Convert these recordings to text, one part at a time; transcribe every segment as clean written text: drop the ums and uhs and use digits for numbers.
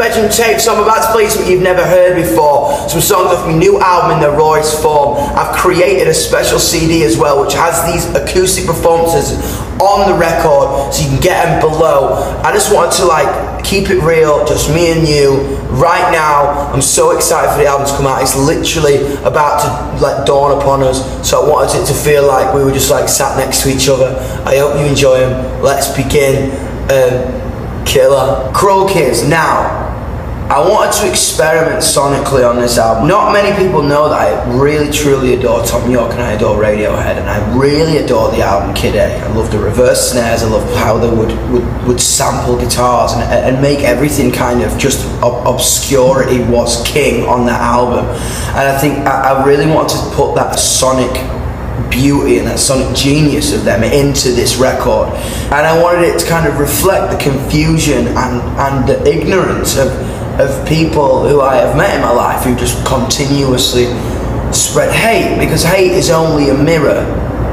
Bedroom Tape, so I'm about to play something you've never heard before. Some songs off my new album in their rawest form. I've created a special CD as well, which has these acoustic performances on the record, so you can get them below. I just wanted to like keep it real, just me and you. Right now, I'm so excited for the album to come out. It's literally about to like dawn upon us, so I wanted it to feel like we were just like sat next to each other. I hope you enjoy them. Let's begin. Killer. Crow Kids. Now, I wanted to experiment sonically on this album. Not many people know that I really truly adore Thom Yorke and I adore Radiohead, and I really adore the album Kid A. I love the reverse snares, I love how they would sample guitars and make everything kind of just obscurity was king on that album. And I think I really wanted to put that sonic beauty and that sonic genius of them into this record, and I wanted it to kind of reflect the confusion and the ignorance of people who I have met in my life, who just continuously spread hate, because hate is only a mirror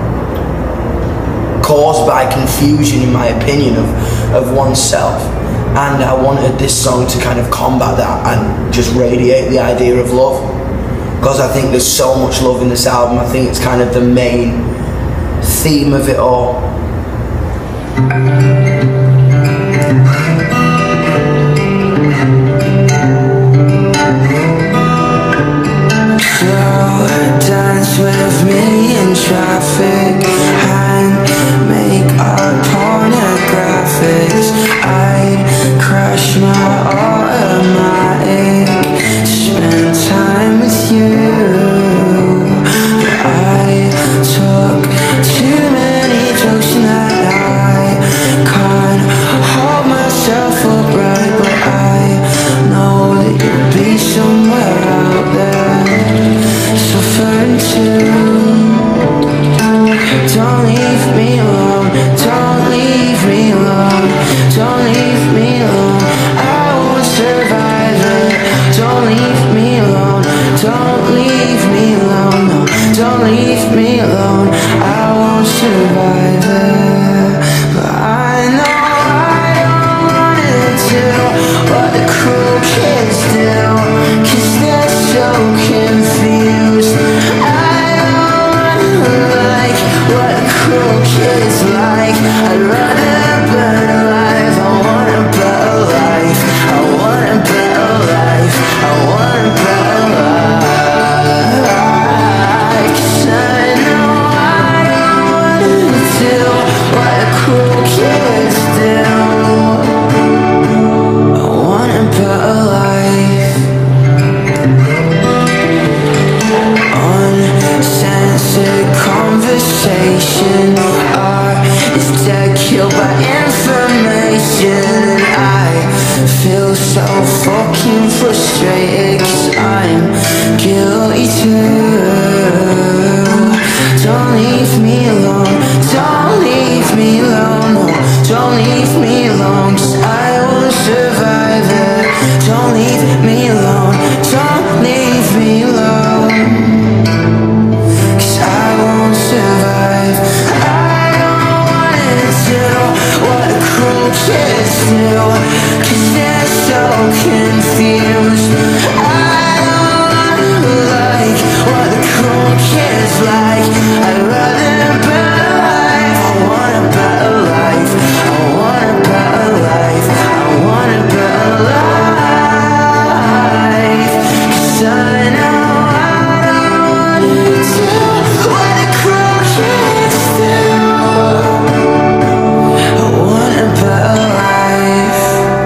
caused by confusion, in my opinion, of oneself. And I wanted this song to kind of combat that and just radiate the idea of love, because I think there's so much love in this album. I think it's kind of the main theme of it all. Dance with me in traffic and make our pornographics. I crash my automatic, spend time with you. I took too many jokes that I can't hold myself upright, but I know that you'll be somewhere out there, suffering too. Don't leave me alone, don't leave me alone, don't leave me alone, I won't survive it. Don't leave me alone, don't leave me alone, no, don't leave me alone, I won't survive it. But I know I don't want it to, what the cool kids do, 'cause they're so confused. I don't wanna like what the cool kids like. I'd rather burn alive. I want a better life, I want a better life, I want a better life. 'Cause I know I don't wanna do what the cool kids do. I want a better life. Uncensored conversation is dead, killed by information. And I feel so fucking frustrated, 'cause I'm guilty too. Don't leave me alone, don't leave me alone, no, don't leave me alone, 'cause I won't survive it. Don't leave me alone, don't leave me alone, 'cause I won't survive. I don't wanna do what the cool kids do, 'cause they're so confused. I don't wanna like what the cool kids like. I'd rather a better life. I want a better life, I want a better life, I want a better life. 'Cause I know I don't wanna do what the cool kids do. I want a better life.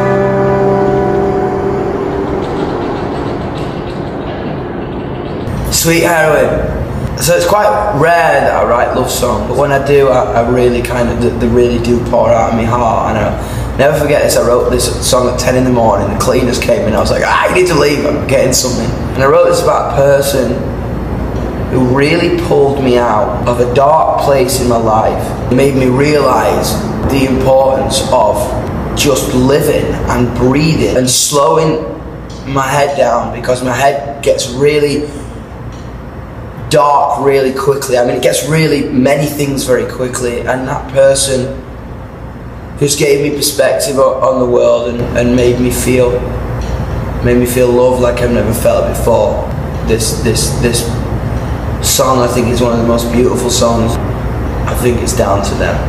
Sweet Heroin. So it's quite rare that I write love songs, but when I do, I really kind of, they really do pour out of my heart. And I'll never forget this. I wrote this song at 10 in the morning, the cleaners came in, I was like, you need to leave, I'm getting something. And I wrote this about a person who really pulled me out of a dark place in my life. It made me realise the importance of just living and breathing and slowing my head down, because my head gets really dark really quickly. I mean, it gets really many things very quickly, and that person just gave me perspective on the world and made me feel made me feel love like I've never felt it before. This song, I think, is one of the most beautiful songs. I think it's down to them.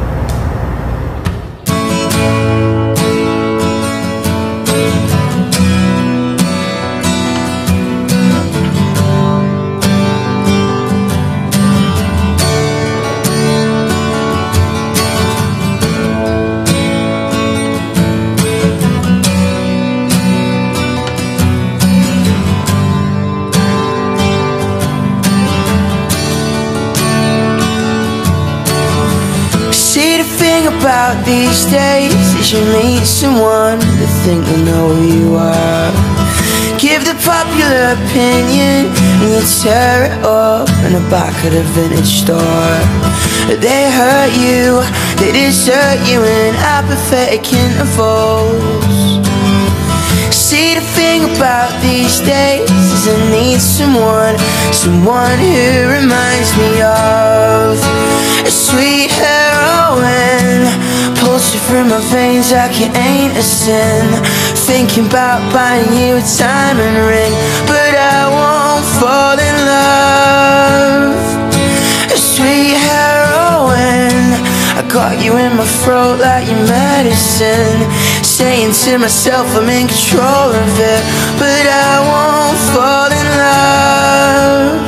About these days is you meet someone that think they know who you are. Give the popular opinion and you tear it up in the back of the vintage store. They hurt you, they desert you in apathetic intervals. See, the thing about these days is I need someone who reminds me of a sweet heroine, pulsing through my veins like it ain't a sin. Thinking about buying you a diamond ring, but I won't fall in love. A sweet heroine, I got you in my throat like your medicine, saying to myself I'm in control of it, but I won't fall in love.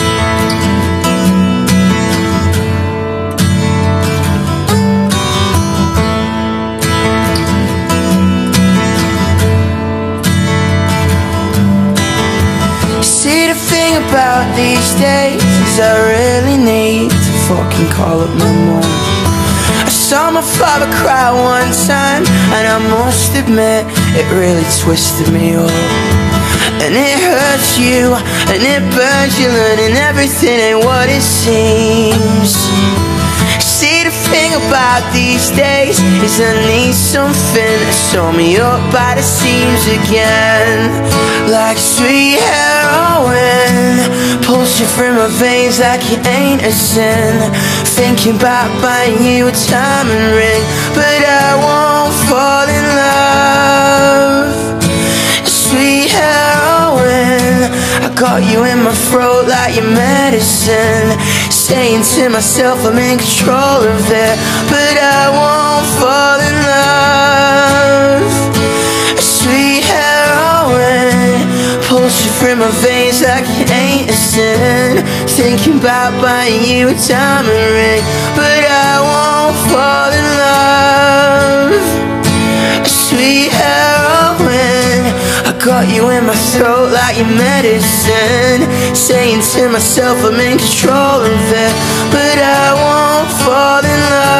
See, the thing about these days is I really need to fucking call up my mom. I saw my father cry one time, and I must admit it really twisted me up. And it hurts you, and it burns you, learning everything ain't what it seems. See, the thing about these days is I need something to sew me up by the seams again. Like sweet heroin, pulsing through my veins like it ain't a sin. Thinking about buying you a diamond ring, but I won't fall in love. Sweet heroin, I got you in my throat like your medicine, saying to myself I'm in control of it, but I won't fall in love. Sweet heroin, pulsing through my veins like it ain't a sin. Thinking about buying you a diamond ring, but I won't fall in love. Sweet heroin, I got you in my throat like your medicine, saying to myself I'm in control of it, but I won't fall in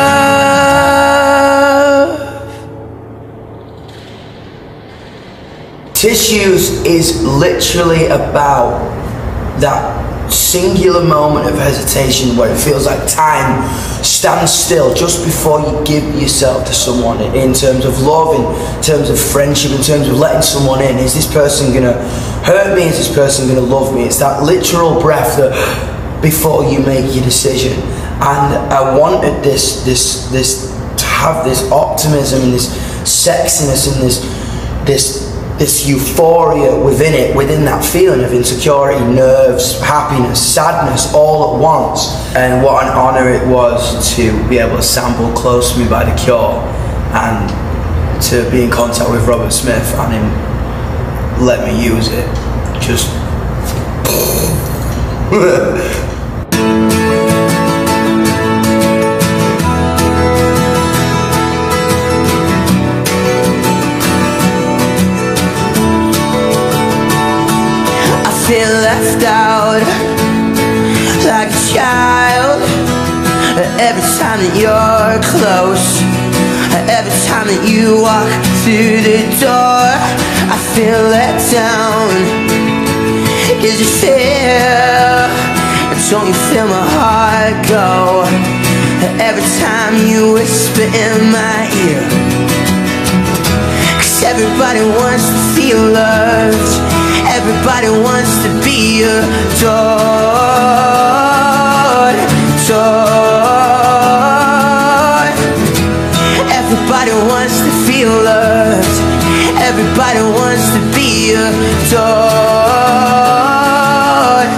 love. Tissues is literally about that singular moment of hesitation where it feels like time stands still just before you give yourself to someone, in terms of love, in terms of friendship, in terms of letting someone in. Is this person gonna hurt me? Is this person gonna love me? It's that literal breath that before you make your decision. And I wanted this to have this optimism and this sexiness and this euphoria within that feeling of insecurity, nerves, happiness, sadness, all at once. And what an honor it was to be able to sample Close to Me by The Cure, and to be in contact with Robert Smith and him let me use it. Just feel left out like a child every time that you're close. Every time that you walk through the door, I feel let down. Is it fair? Don't you feel my heart go every time you whisper in my ear? 'Cause everybody wants to feel loved, everybody wants to be adored, adored. Everybody wants to feel loved, everybody wants to be Dawn,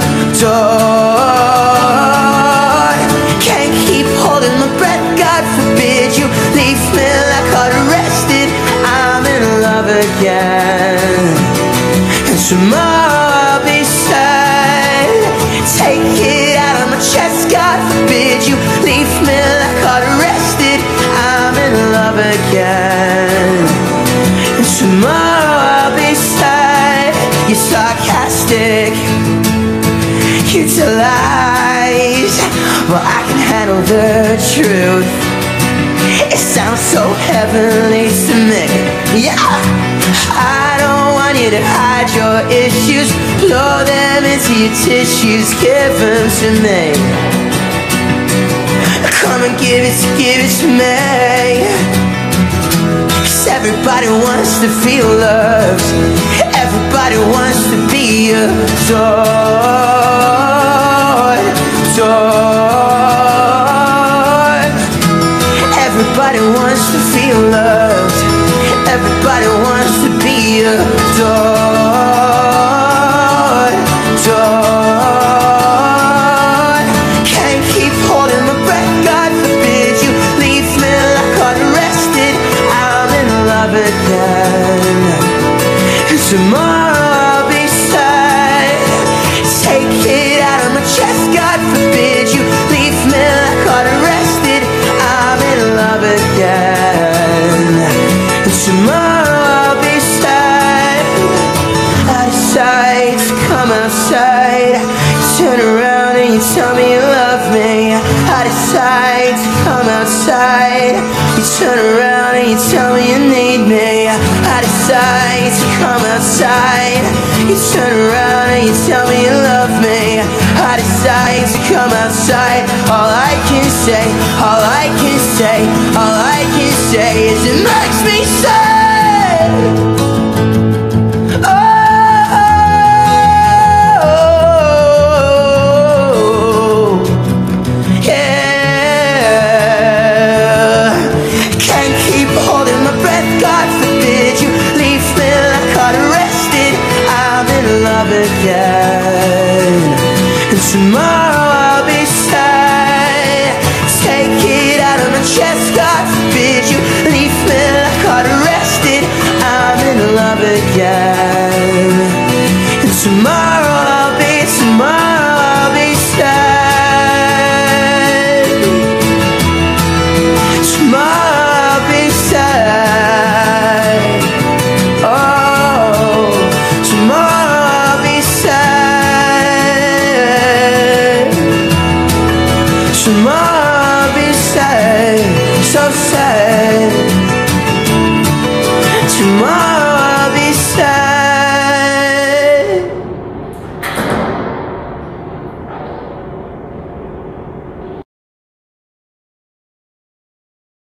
dawn. Can't keep holding my breath, God forbid you leave me like arrested. I'm in love again, and tomorrow I'll be sad. Take it out of my chest, God forbid you leave me like arrested. I'm in love again, and tomorrow I'll be sad. You're sarcastic, you tell lies, well I can handle the truth. It sounds so heavenly to me, yeah. I don't want you to hide your issues, blow them into your tissues, give them to me. Come and give it to me. 'Cause everybody wants to feel loved, everybody wants to be adored, adored. Everybody wants to feel loved, everybody wants to be adored, adored. Can't keep holding my breath, God forbid you leave me like arrested. I'm in love again, and tomorrow I'll be sad. Take it out of my chest, God forbid you leave me like arrested. I'm in love again, and tomorrow I'll be sad. I decide to come outside, turn around and you tell me you love me. I decide to come outside, you turn around and you tell me you need me. I decide to come outside, you turn around and you tell me you love me. I decide to come outside, all I can say, all I can say, all I can say is it makes me sad. Oh, yeah. Can't keep holding my breath, God forbid you leave me like arrested. I'm in love again, and tomorrow I'll be sad. Take it out of my chest, God forbid you leave me like arrested. I'm in love again, and tomorrow I'll be sad. Tomorrow I'll be sad. Oh, tomorrow I'll be sad. Tomorrow I'll be sad, so sad.